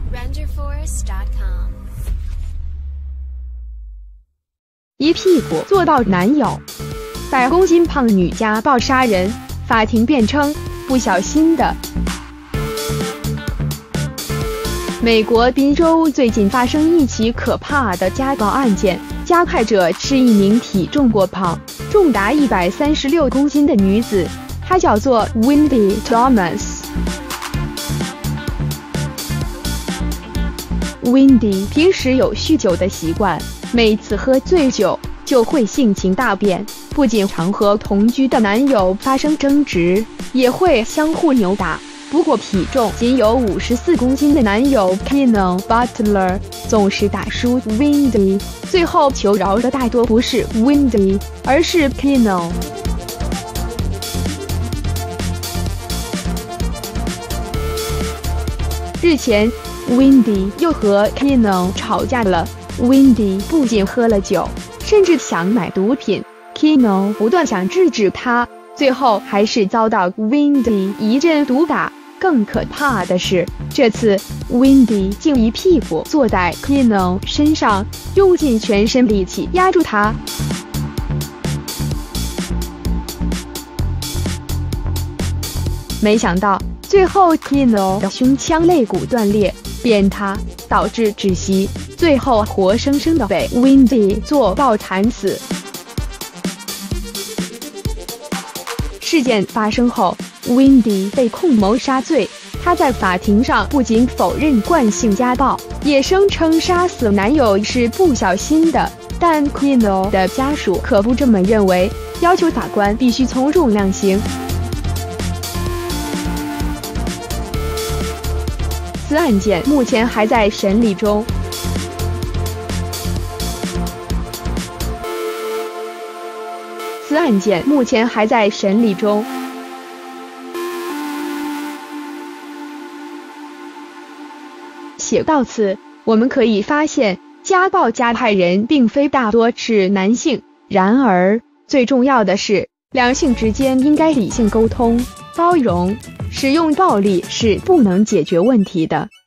RenderForest.com 一屁股坐到男友，100公斤胖女家暴杀人，法庭辩称不小心的。美国宾州最近发生一起可怕的家暴案件，加害者是一名体重过胖、重达136公斤的女子，她叫做 Wendy Thomas。Wendy 平时有酗酒的习惯，每次喝醉酒就会性情大变，不仅常和同居的男友发生争执，也会相互扭打。不过体重仅有54公斤的男友 Keno Butler 总是打输 Wendy， 最后求饶的大多不是 Wendy， 而是 Keno。日前 Wendy 又和 Keno 吵架了。Wendy 不仅喝了酒，甚至想买毒品。Keno 不断想制止他，最后还是遭到 Wendy 一阵毒打。更可怕的是，这次 Wendy 竟一屁股坐在 Keno 身上，用尽全身力气压住他。没想到最后 Keno 的胸腔肋骨断裂扁塌，导致窒息，最后活生生的被 Wendy 做暴惨死。事件发生后，Wendy 被控谋杀罪。她在法庭上不仅否认惯性家暴，也声称杀死男友是不小心的。但 Keno 的家属可不这么认为，要求法官必须从重量刑。此案件目前还在审理中。写到此，我们可以发现，家暴加害人并非大多是男性。然而，最重要的是，两性之间应该理性沟通、包容，使用暴力是不能解决问题的。